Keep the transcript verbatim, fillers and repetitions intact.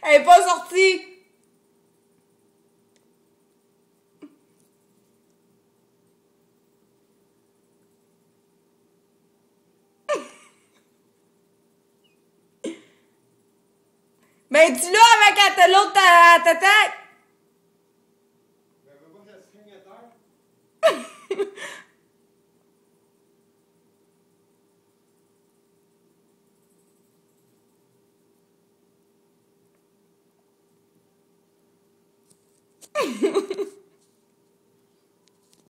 Elle est pas sortie! Ben, dis-le avec la- l'autre ta, ta tête! Ben, veux pas que ça se cligne à terre?